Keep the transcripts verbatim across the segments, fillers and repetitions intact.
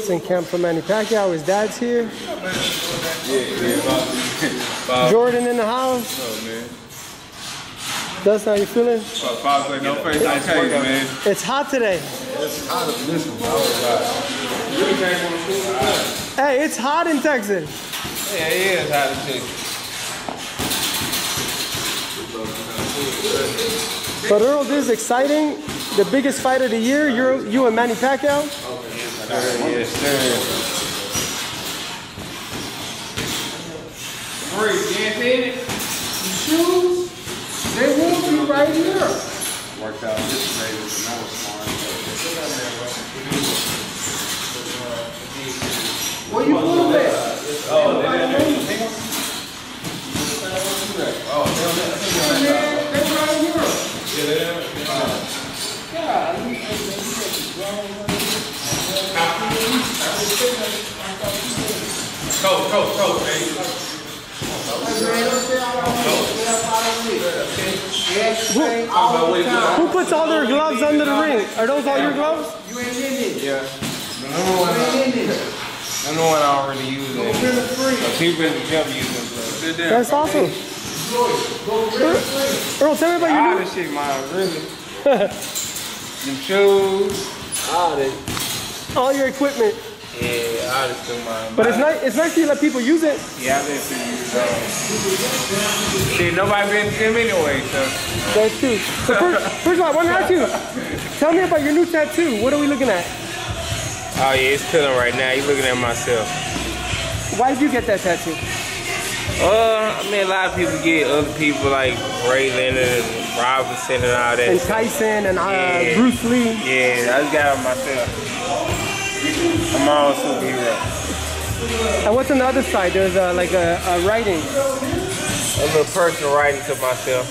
boxing camp for Manny Pacquiao. His dad's here. Yeah, Jordan in the house. Oh, man. Dustin, how you feeling? Oh, Pops, like no face, I tell you, man. It's hot today. It's hot in this one. Hey, it's hot in Texas. Yeah, it is hot in Texas. But Earl, this is exciting. The biggest fight of the year. You're you and Manny Pacquiao. Yes, sir. Yes, sir. Great, you ain't seen it? The shoes? They will be right here. Worked out this today, but that was smart. Where you put them at? Oh, they're in there. Oh, they're right here. Yeah, they're God, Coach, coach, coach, man. Who, who puts all their gloves under the ring? Are those all your gloves? You ain't in it. Yeah. The number one, number one I already use it. People in the gym use them. That's awesome. Earl, tell me about your all new... this shit, man, really. Them shoes. All this. All your equipment. Yeah, all this thing, man. But it's nice, it's nice to let people use it. Yeah, I let people use it. See, nobody been to them anyway, so. That's true. So first, first of all, I want to ask you, tell me about your new tattoo. What are we looking at? Oh, yeah, it's killing right now. You're looking at myself. Why did you get that tattoo? Uh, I mean, a lot of people get other people like Ray Leonard and Robinson and all that. And Tyson and uh, yeah. Bruce Lee. Yeah, I just got it myself. I'm all superhero. And what's on the other side? There's uh, like a, a writing. A little personal writing to myself.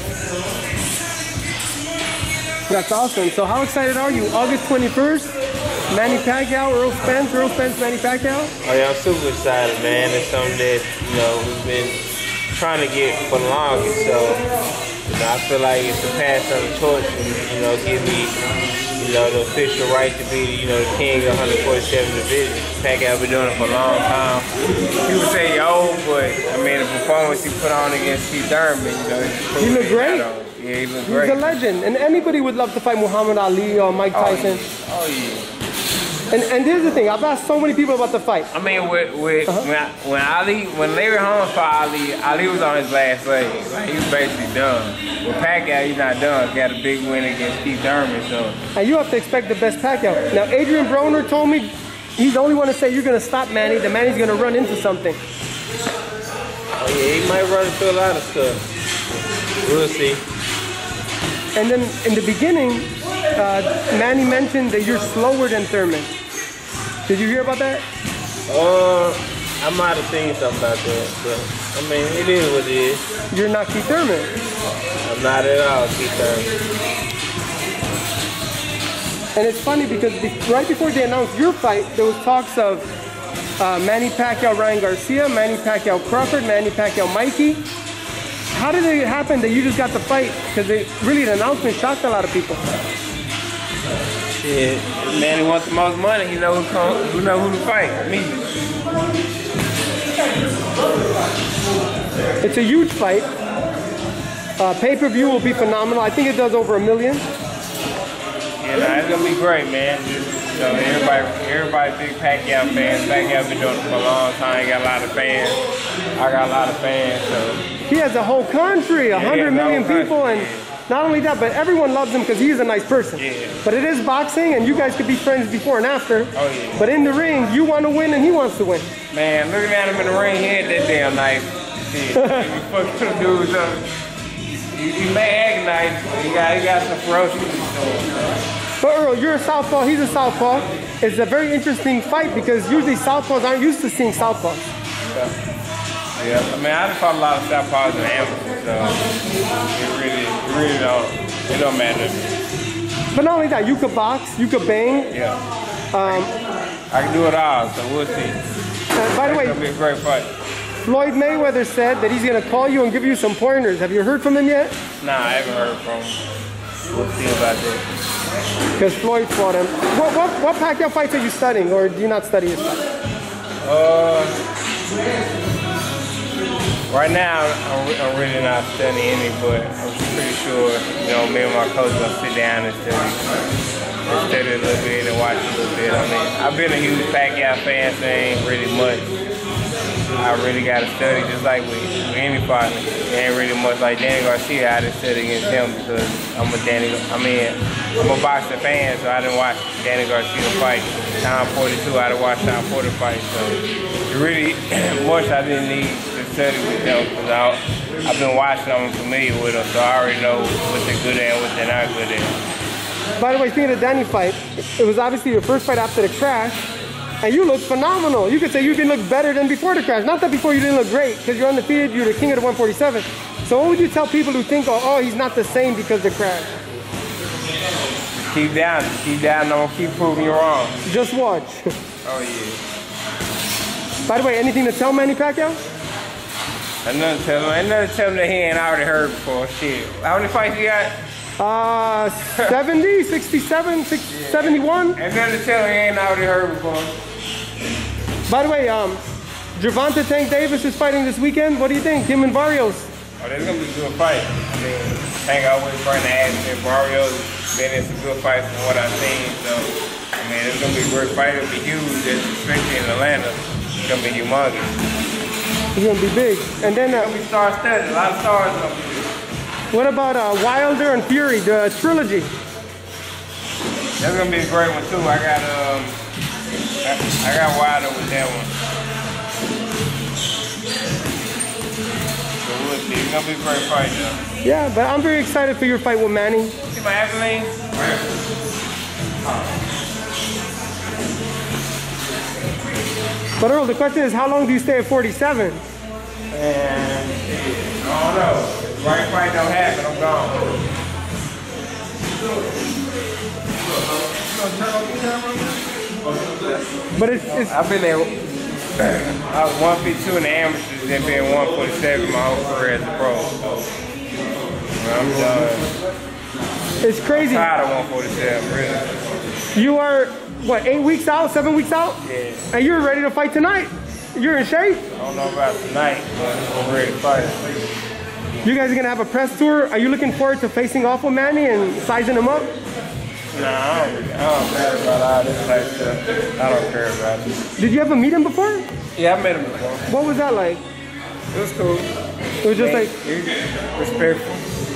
That's awesome. So how excited are you? August twenty-first, Manny Pacquiao, Earl Spence, Earl Spence, Manny Pacquiao? Oh yeah, I'm super excited, man. It's something that, you know, we've been trying to get for the longest. So, you know, I feel like it's a pass on the torch and, you know, give me, you know, the official right to be, you know, the king of one forty-seven division. Pacquiao been doing it for a long time. People say you're old, but I mean the performance he put on against Keith Thurman, you know, he looked great. Yeah, he looked He's great. He's a legend, and anybody would love to fight Muhammad Ali or Mike Tyson. Oh yeah. Oh, yeah. And and here's the thing, I've asked so many people about the fight. I mean, with, with uh-huh. when, I, when Ali, when Larry Holmes fought Ali, Ali was on his last leg. Like, he was basically done. With Pacquiao, he's not done. He got a big win against Keith Thurman, so. And you have to expect the best Pacquiao. Now, Adrian Broner told me he's the only one to say you're going to stop Manny, that Manny's going to run into something. Oh yeah, he might run into a lot of stuff. We'll see. And then in the beginning, uh, Manny mentioned that you're slower than Thurman. Did you hear about that? Uh, I might have seen something about that, but I mean, it is what it is. You're not Keith Thurman. I'm not at all Keith Thurman. And it's funny because be right before they announced your fight, there was talks of uh, Manny Pacquiao, Ryan Garcia, Manny Pacquiao, Crawford, Manny Pacquiao, Mikey. How did it happen that you just got the fight? Because really the announcement shocked a lot of people. Shit, Manny wants the most money. He know who come, who know who to fight. Me. It's a huge fight. Uh, pay-per-view will be phenomenal. I think it does over a million. Yeah, nah, it's gonna be great, man. Just, you know, everybody, everybody big Pacquiao fans. Pacquiao been doing it for a long time. He got a lot of fans. I got a lot of fans. So he has a whole country, a hundred yeah, million people, and not only that, but everyone loves him because he's a nice person. Yeah. But it is boxing, and you guys could be friends before and after. Oh yeah. But in the ring, you want to win, and he wants to win. Man, looking at him in the ring, he ain't that damn nice. Shit, you fuck them dudes up. He, he may act nice, but he got, he got some ferociousness to him. But Earl, you're a southpaw, he's a southpaw. It's a very interesting fight because usually southpaws aren't used to seeing southpaws. Yeah. Yeah, I mean, I just fought a lot of southpaws and amateurs, so it really, it really don't, it don't matter to me. But not only that, you could box, you could bang. Yeah. Um, I can do it all, so we'll see. Uh, by the way, it's gonna be a great fight. Floyd Mayweather said that he's gonna call you and give you some pointers. Have you heard from him yet? Nah, I haven't heard from him. We'll see about that. Because Floyd fought him. What, what, what Pacquiao fights are you studying, or do you not study his fights? Uh, right now, I'm, re I'm really not studying any, but I'm pretty sure, you know, me and my coach are gonna sit down and study, and study a little bit and watch a little bit. I mean, I've been a huge Pacquiao fan, so ain't really much. I really gotta study, just like with, with any partner. It ain't really much like Danny Garcia. I didn't study against him because I'm a Danny. I mean, I'm a boxing fan, so I didn't watch Danny Garcia fight. Tom forty-two, I didn't watch Tom Porter fight, so really much I didn't need to study with them because I've been watching them, I'm familiar with them, so I already know what they're good at and what they're not good at. By the way, speaking of the Danny fight, it was obviously your first fight after the crash, and you look phenomenal. You could say you can look better than before the crash. Not that before you didn't look great, because you're undefeated, you're the king of the one forty-seven. So what would you tell people who think, oh, oh he's not the same because of the crash? Keep down, keep down, I'm gonna keep proving you wrong. Just watch. Oh yeah. By the way, anything to tell Manny Pacquiao? Ain't nothing to tell him, ain't nothing to tell him that he ain't already heard before, shit. How many fights he got? Uh, seventy, sixty-seven, sixty, yeah. seventy-one. Ain't nothing to tell him he ain't already heard before. By the way, um, Gervonta Tank Davis is fighting this weekend. What do you think? Him and Barrios? Oh, that's gonna be a good fight. I mean, Tank always fighting the ass, and Barrios been in some good fights from what I've seen. So, I mean, it's gonna be a great fight. It'll be huge, especially in Atlanta. It's gonna be humongous. It's gonna be big. And then uh, it's gonna be star-studded. A lot of stars gonna be there. What about uh, Wilder and Fury, the trilogy? That's gonna be a great one too. I got um, I, I got Wilder with that one. So we'll see. It's gonna be a great fight though. Yeah, but I'm very excited for your fight with Manny. See my accolades? But Earl, the question is, how long do you stay at forty-seven? And I don't know. If the right fight don't happen, I'm gone. But it's, it's I've been there. I was one fifty-two in the amateurs, then been one forty-seven my whole career as a pro. So I'm done. It's crazy. I'm tired of one forty-seven, really. You are, what, eight weeks out, seven weeks out? Yeah. And you're ready to fight tonight. You're in shape? I don't know about tonight, but I'm ready to fight. You guys are going to have a press tour. Are you looking forward to facing off with Manny and sizing him up? Nah, I don't, really, I don't care about all this type stuff. I don't care about it. Did you ever meet him before? Yeah, I met him before. What was that like? It was cool. It was just Man, like... respectful.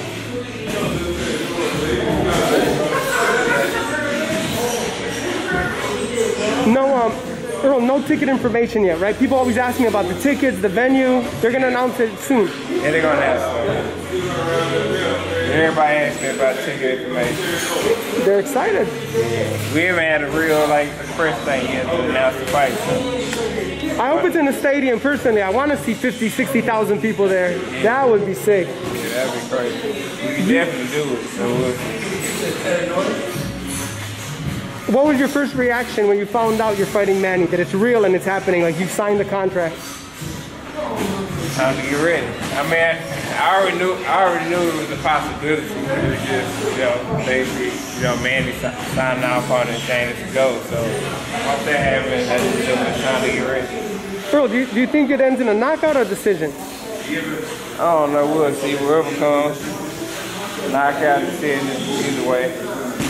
No, um, Earl, no ticket information yet, right? People always ask me about the tickets, the venue. They're gonna announce it soon. Yeah, they're gonna announce it. Everybody asks me about ticket information. They're excited. We haven't had a real, like, press thing yet to announce the fight, so. I hope it's in the stadium, personally. I want to see fifty, sixty thousand people there. Yeah. That would be sick. Yeah, that'd be crazy. We can definitely do it, so we'll. What was your first reaction when you found out you're fighting Manny, that it's real and it's happening, like you signed the contract? Time to get ready. I mean, I already knew, I already knew it was a possibility. It was just, you know, basically, you know, Manny signing off on it and saying it's a go. So once that happens, that's just time to get ready. Earl, do you, do you think it ends in a knockout or decision? I don't know. We'll see. Whoever comes, knockout, decision, either way.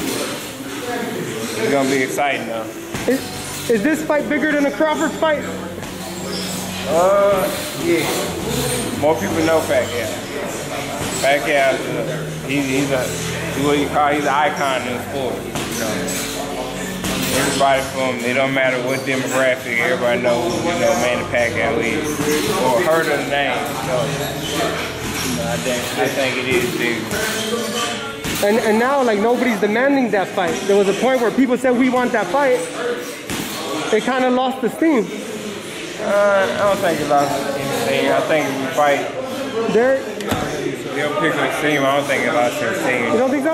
It's gonna be exciting though. Is, is this fight bigger than a Crawford fight? Uh, yeah. More people know Pacquiao. Pacquiao, uh, he, he's a, he's what you call, he's an icon in the sport. You know, everybody from, it don't matter what demographic, everybody knows, you know, Manny Pacquiao is, or heard of the name. So, I think, I think it is big. And, and now, like, nobody's demanding that fight. There was a point where people said, we want that fight. It kind of lost the steam. Uh, I don't think it lost anything. I think if we fight, Derrick? they'll pick up steam. I don't think it lost their steam. You don't think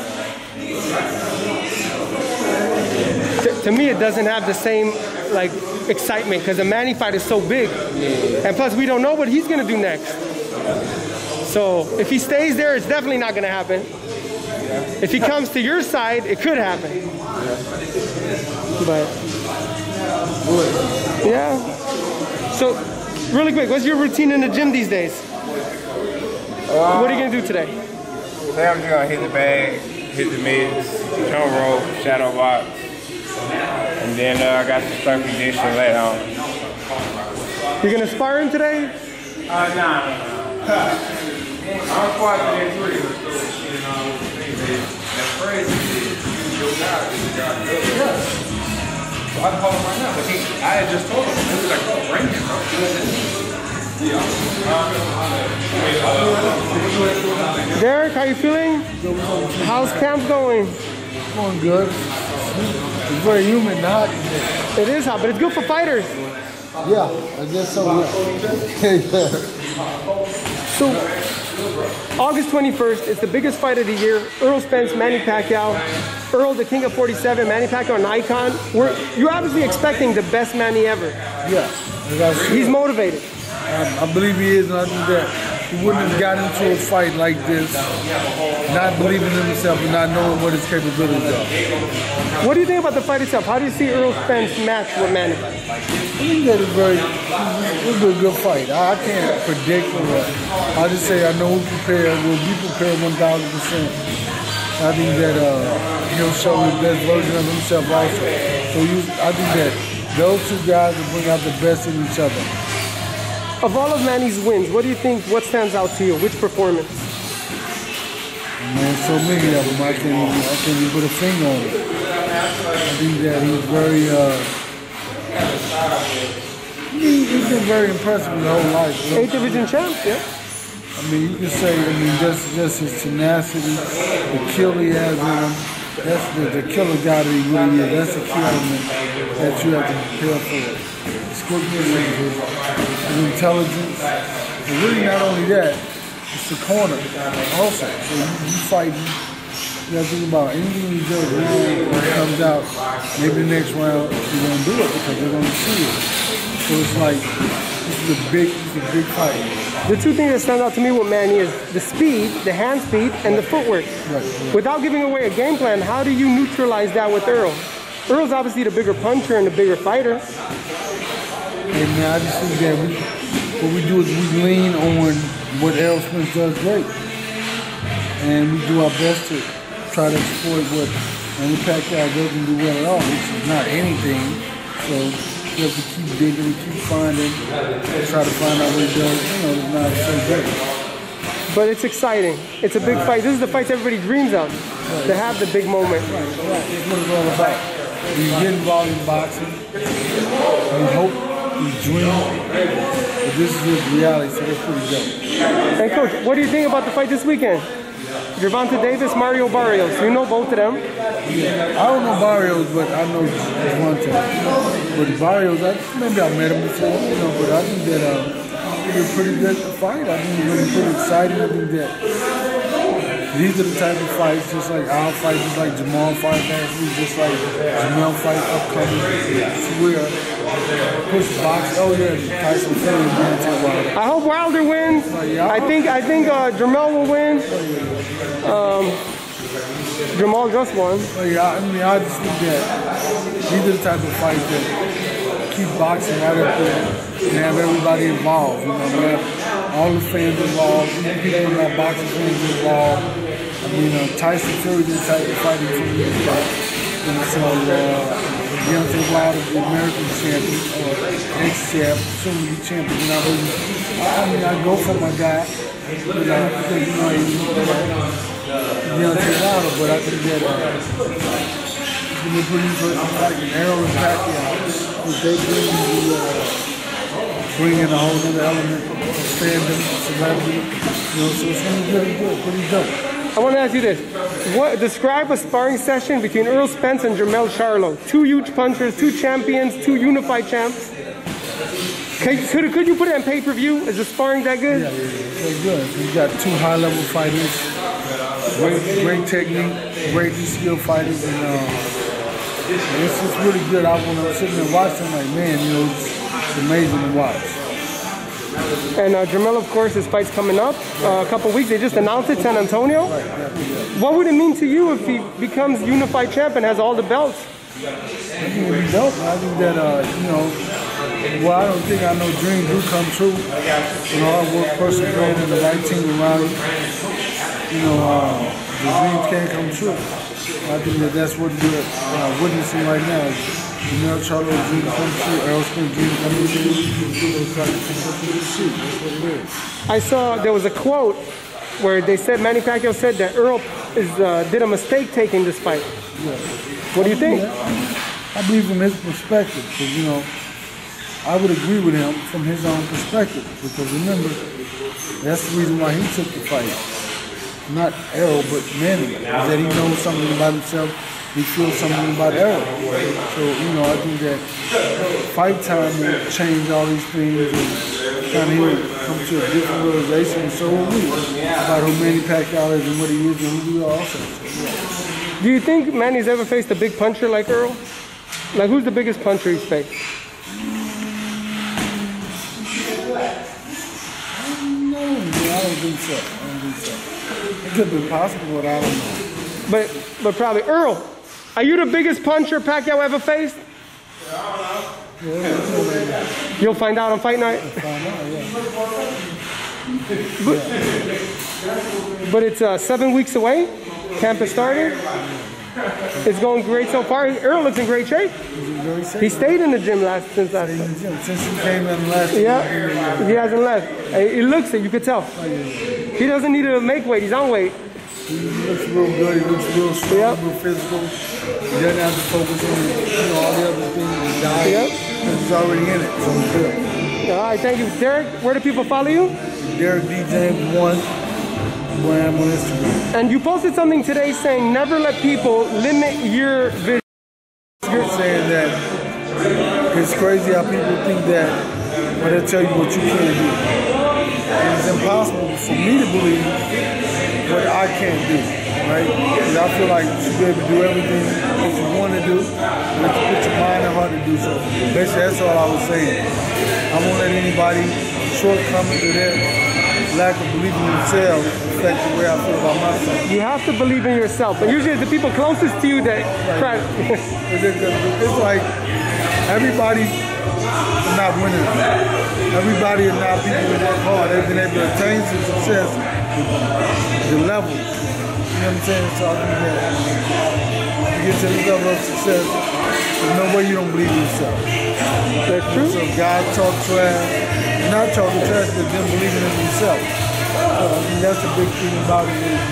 so? To, to me, it doesn't have the same, like, excitement, because the Manny fight is so big. Yeah. And plus, we don't know what he's going to do next. So, if he stays there, it's definitely not going to happen. If he comes to your side, it could happen. But yeah. So, really quick, what's your routine in the gym these days? Uh, what are you gonna do today? Today I'm just gonna hit the bag, hit the mids, jump rope, shadow box, and then uh, I got the strength condition later on. You're gonna spar him today? Uh, nah. I'm squatting in three. That's crazy. So I call him right now, but he, I had just told him. He was like, oh, bring him, bro. Derrick, how you feeling? How's camp going? Going good. It's very humid and hot. It is hot, but it's good for fighters. Yeah, I guess so. Yeah. So, August twenty-first is the biggest fight of the year. Errol Spence, Manny Pacquiao. Errol, the king of forty-seven, Manny Pacquiao, an icon. We're, you're obviously expecting the best Manny ever. Yeah. He's motivated. I, I believe he is, and I think that he wouldn't have gotten into a fight like this, not believing in himself and not knowing what his capabilities are. What do you think about the fight itself? How do you see Errol Spence match with Manny? I think that it's very, it's a good fight. I, I can't predict or what. I just say I know we're prepared. We'll be prepared one thousand percent. I think that uh, he'll show his best version of himself also. So you, I think that those two guys will bring out the best in each other. Of all of Manny's wins, what do you think, what stands out to you? Which performance? Man, so many of them. I can't even, I can't even put a finger on it. I think that he's very, uh, he, he's been very impressive his whole life. So. Eight division champ, yeah. I mean, you can say, I mean, just, just his tenacity, the kill he has in him. That's the, the killer guy that he really is. That's the key element that you have to prepare for. His quickness, his, his intelligence. And really not only that, it's the corner also. So you, you fight, you gotta think about anything you do when it comes out, maybe the next round you're gonna do it because they're gonna see it. So it's like, this is a big, it's a big fight. The two things that stand out to me with Manny is the speed, the hand speed, and the footwork. Right, right. Without giving away a game plan, how do you neutralize that with Errol? Errol's obviously the bigger puncher and the bigger fighter. Hey man, I just think that we, what we do is we lean on what Errol Spence does great. And we do our best to try to exploit what Manny Pacquiao doesn't do well at all, which is not anything. So you have to keep digging and keep finding, and try to find out what he does, you know, it's not so great. But it's exciting. It's a big fight. This is the fight everybody dreams of, right. To have the big moment. Right, right. That's what it's all about. You get involved in boxing, you hope, you dream, but this is just reality, so that's pretty dope. And Coach, what do you think about the fight this weekend? Gervonta Davis, Mario Barrios. You know both of them? Yeah. I don't know Barrios, but I know Gervonta. But Barrios, I, maybe I met him before, you know, but I think that uh, it's a pretty good fight. I think it's really pretty exciting. I think that these are the type of fights, just like our fight, just like Jamal fight last week, just like Jamel fight upcoming. It's where push box. Oh yeah, Tyson Fury. I hope Wilder wins. Uh, yeah, I, I think I think uh, Jamel will win. Um, Jamal just won. Oh yeah, I mean I just think that these are the type of fights that keep boxing right up there and have everybody involved. You know, we have all the fans involved, even people who are boxing fans involved. I mean, uh, Tyson Fury is the type of fighting for me. And so, uh, Deontay Wilder, the American champion, or ex-champ, soon to be champion. And I, really, I mean, I go for my guy, you know, because, you know, he's Deontay Wilder, but I think that uh, it's going to be a pretty interesting fight. And Errol and Pacquiao, if they bring, the, uh, bring in a whole other element of fandom, celebrity, you know, so it's going to be really good, pretty dope. I want to ask you this. What, describe a sparring session between Errol Spence and Jermell Charlo. Two huge punchers, two champions, two unified champs. Could, could, could you put it on pay-per-view? Is the sparring that good? Yeah, yeah, yeah. Good. We've got two high-level fighters, great, great technique, great skilled fighters, and uh, it's just really good. I, when I'm sitting there watching, I'm like, man, you know, it's, it's amazing to watch. And uh, Jermell, of course, his fight's coming up uh, a couple weeks. They just announced it, San Antonio. What would it mean to you if he becomes unified champ and has all the belts? I think it would be dope. I think that, uh, you know, well, I don't think I know dreams do come true. You know, hard work, persevering, and the right team around you. You know, uh, the dreams can come true. I think that that's what we're uh, witnessing right now. You know, Charlo's dream come true, Errol Spence dream come true. It's like, that's what it is. I saw there was a quote where they said, Manny Pacquiao said that Errol is, uh, did a mistake taking this fight. Yeah. What do you think? I believe from his perspective, because, you know, I would agree with him from his own perspective, because remember, that's the reason why he took the fight. Not Errol, but Manny, is that he knows something about himself, he feels something about Errol. So, you know, I think that fight time will change all these things and kind of come to a different realization, and so will we, about who Manny Pacquiao is and what he is and who we are also. Yeah. Do you think Manny's ever faced a big puncher like Errol? Like, who's the biggest puncher he's faced? No, I don't think so. I don't think so. It could be possible, but I don't know. But, but probably Errol. Are you the biggest puncher Pacquiao ever faced? Yeah, I don't know. Yeah, You'll find out on fight night. I'll find out, yeah. But, yeah. but it's uh, seven weeks away. Camp has started. It's going great so far. Errol looks in great shape. He stayed in the gym last since last time. Since he came in last time. Yeah, he hasn't left. He looks it, you could tell. He doesn't need to make weight, he's on weight. He looks real good, he looks real strong, yep. real physical. He doesn't have to focus on, you know, all the other things, his diet. Yep. He's already in it, so he's good. All right, thank you. Derrick, where do people follow you? Derrick D James one. Where I'm on Instagram. And you posted something today saying never let people limit your vision. You're saying that it's crazy how people think that when they tell you what you can't do. And it's impossible for me to believe what I can't do, right? Because I feel like you should be able to do everything that you want to do, but you put your mind and heart to do so. Basically, that's all I was saying. I won't let anybody shortcomings or their lack of belief in themselves affect the way I feel about myself. You have to believe in yourself. And usually it's the people closest to you that try. It's like everybody is not winners. Everybody is not people who work hard. They've been able to attain some success with the levels. You know what I'm saying? So I think that you get to this level of success, there's no way you don't believe in yourself. That's true. So God talk trash. Not talking trash, but them believing in themselves. So I mean, that's the big thing about it.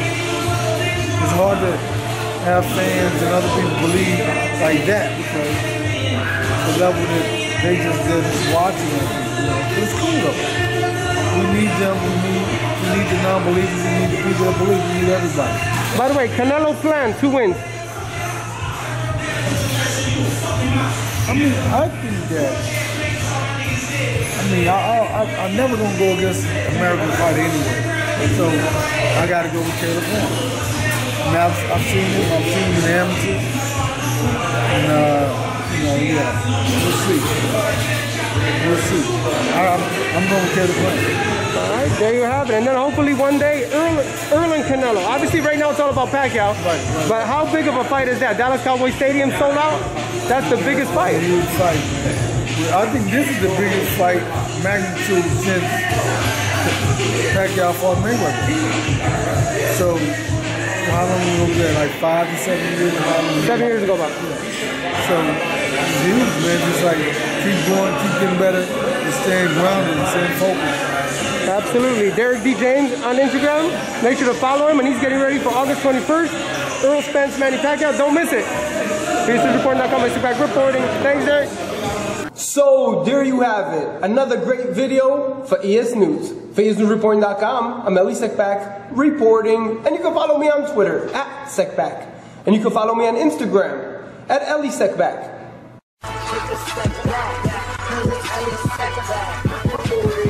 It's hard to have fans and other people believe like that because the level that they just they're just watching it. You know, but it's cool though. We need them. We need we need the non-believers. We need the people that believe. We need everybody. By the way, Canelo plan two wins. I mean, I think that. I mean, I, I, I, I'm never gonna go against American fight anyway. So I gotta go with Caleb Horn. I mean, I've, I've seen him. I've seen him in the amateurs. And uh, you know, yeah, we'll see. We'll see. I, I'm, I'm going with Caleb Horn. All right, there you have it. And then hopefully one day, Errol, Errol and Canelo. Obviously, right now it's all about Pacquiao. Right, right. But how big of a fight is that? Dallas Cowboy Stadium sold out. That's the biggest fight. Huge fight. I think this is the biggest fight magnitude since Pacquiao fought Mayweather. So, how long ago was that? Like five to seven years ago? Seven years ago, about. So, it's huge, man. Just like keep going, keep getting better, and staying grounded and staying focused. Absolutely. Derrick D James on Instagram. Make sure to follow him, and he's getting ready for August twenty-first. Errol Spence, Manny Pacquiao. Don't miss it. P S news reporting dot com, SPENCE reporting. Thanks, Derrick. So there you have it, another great video for E S News. For E S news reporting dot com, I'm Elie Seckbach reporting, and you can follow me on Twitter at Seckbach, and you can follow me on Instagram at Elie Seckbach.